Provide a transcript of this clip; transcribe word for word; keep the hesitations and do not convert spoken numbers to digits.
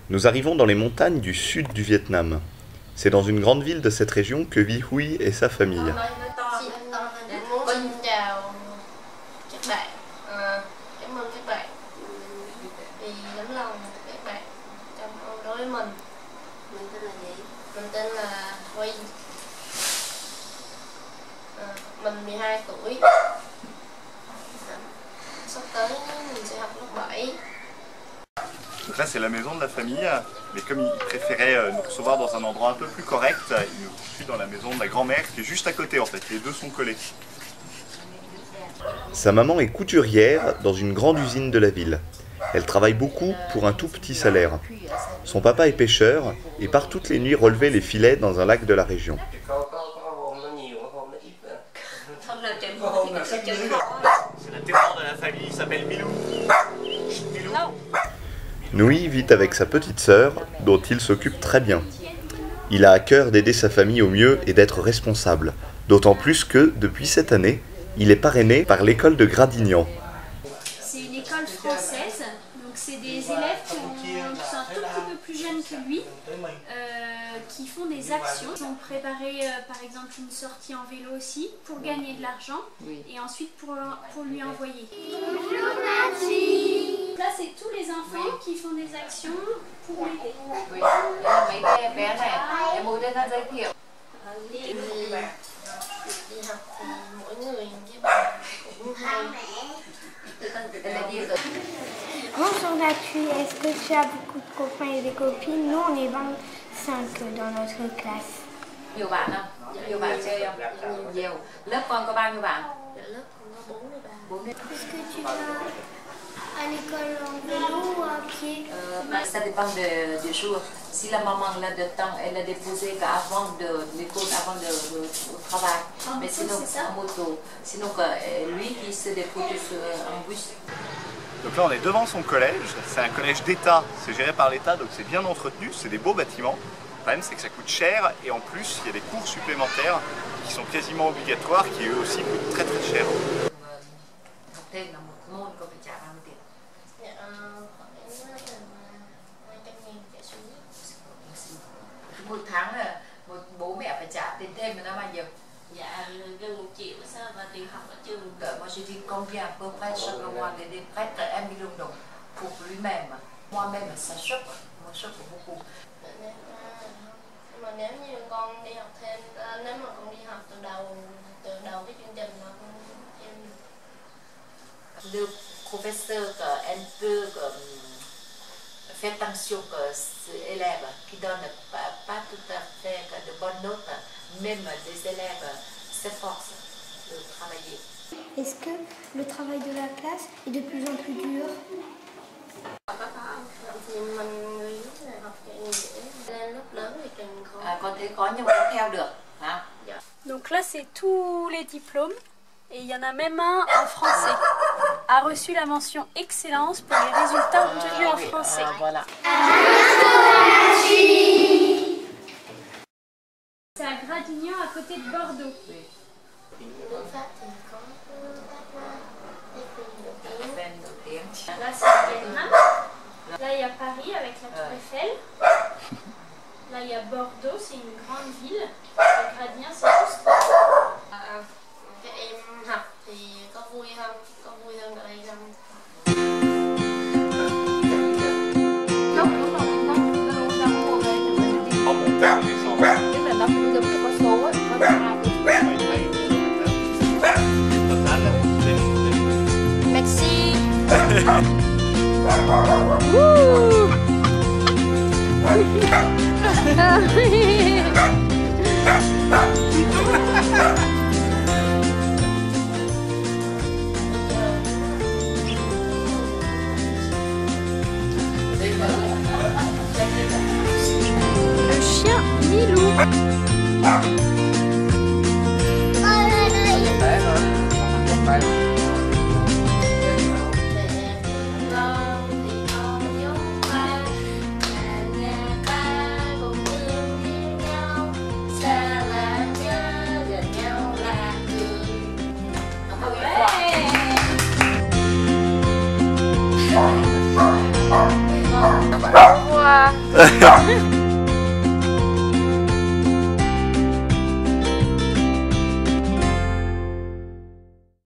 Nous arrivons dans les montagnes du sud du Vietnam. C'est dans une grande ville de cette région que vit Huy et sa famille. Xin chào các bạn, à, cảm ơn các bạn vì lắng lòng các bạn trong đối với mình. Mình tên là gì? Mình tên là Huy. À, mình mười hai tuổi. Sắp tới mình sẽ học lớp bảy. Donc là c'est la maison de la famille, mais comme il préférait nous recevoir dans un endroit un peu plus correct, il nous suit dans la maison de la grand-mère qui est juste à côté en fait, les deux sont collés. Sa maman est couturière dans une grande usine de la ville. Elle travaille beaucoup pour un tout petit salaire. Son papa est pêcheur et part toutes les nuits relever les filets dans un lac de la région. C'est la terreur de la famille, il s'appelle Milou. Milou. Huy vit avec sa petite sœur, dont il s'occupe très bien. Il a à cœur d'aider sa famille au mieux et d'être responsable, d'autant plus que, depuis cette année, il est parrainé par l'école de Gradignan. C'est une école française, donc c'est des élèves qui, ont, qui sont un tout petit peu plus jeunes que lui, euh, qui font des actions. Ils ont préparé euh, par exemple une sortie en vélo aussi, pour gagner de l'argent, et ensuite pour, pour lui envoyer. Là c'est tous les enfants qui font des actions pour l'aider. Oui. Mấy bé bé này, em muốn đến giới thiệu. Đi học thì mỗi người với bạn cũng hay. Bonjour Natu, est-ce que tu as beaucoup de copains et des copines? Nous on est vingt-cinq dans notre classe. Nhiều bạn không? Nhiều bạn chơi không? Nhiều. Lớp con có bao nhiêu bạn? Lớp con có bốn mươi bạn. bốn mươi. Est-ce que tu vas à l'école en vélo ou à pied? Euh, ça dépend de, du jour. Si la maman a de temps, elle a déposé avant de l'école, avant de, de, de travail. En Mais moto, sinon, c'est ça? en moto. Sinon, euh, lui qui se dépose en bus. Donc là on est devant son collège, c'est un collège d'État, c'est géré par l'État donc c'est bien entretenu, c'est des beaux bâtiments. Le problème c'est que ça coûte cher et en plus il y a des cours supplémentaires qui sont quasiment obligatoires qui eux aussi coûtent très très cher. Một tháng là một bố mẹ phải trả tiền thêm mà nó bao nhiêu? Dạ gần một triệu sao và tiền học ở trường. Moi je dis combien à peu près chaque mois les dépenses un million donc pour lui-même. Moi-même ça choque, moi choque beaucoup. Nhưng mà nếu như con đi học thêm, nếu mà con đi học từ đầu từ đầu cái chương trình mà con em Le professeur un peu fait attention que ces élèves qui donnent pas, pas tout à fait de bonnes notes, même des élèves s'efforcent de travailler. Est-ce que le travail de la classe est de plus en plus dur? thì mình nghĩ là học dạy dễ, lên lớp lớn thì càng khó. À, con thấy có nhưng mà không theo được. Hein? Donc là c'est tous les diplômes, et il y en a même un en français. A reçu la mention excellence pour les résultats obtenus en français. Ah, voilà. C'est à Gradignan, à côté de Bordeaux. Nước Pháp thì có Fan nổi tiếng. Là c'est Vietnam. Là il y a Paris avec la Tour Eiffel. Là il y a Bordeaux, c'est une grande ville. Et Gradignan c'est tout ce à, các em học thì có vui không? Có vui hơn ở đây không? Lúc lúc đầu mình nói nó luôn ra mua về thì mình đi. En montagne les enfants. Tức là nó cũng giống như có số ấy, có hai cái. Merci. Le chien Milou. Wow. revoir.